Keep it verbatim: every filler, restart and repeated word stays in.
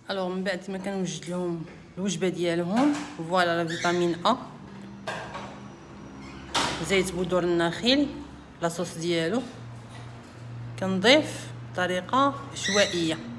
الوغ من بعد ما كنوجد لهم الوجبه ديالهم. فوالا لا فيتامين ا، زيت بذور النخيل لاصوص ديالو كنضيف بطريقه عشوائيه.